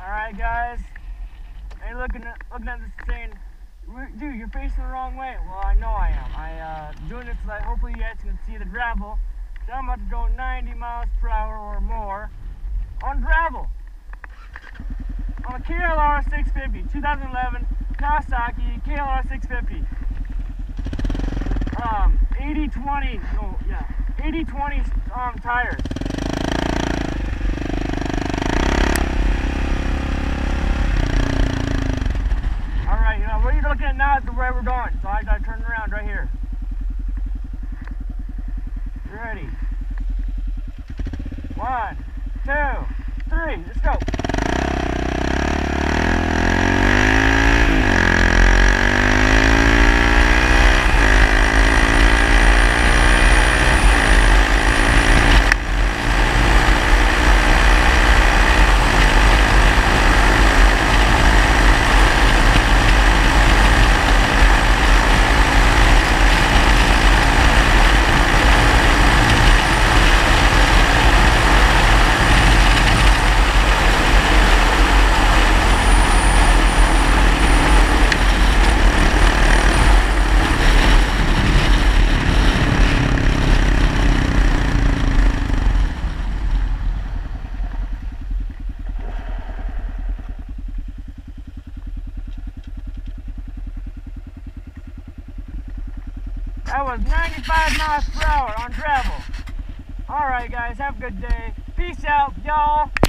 Alright guys, and looking at this saying, dude, you're facing the wrong way. Well, I know I am. I'm doing this so that hopefully you guys can see the gravel. So I'm about to go 90 miles per hour or more on gravel. On a KLR 650, 2011 Kawasaki KLR 650. 80/20 tires. Alright, what you're looking at now is the way we're going. So I gotta turn around right here. You ready? 1, 2, 3, let's go. That was 95 miles per hour on gravel. Alright guys, have a good day. Peace out, y'all.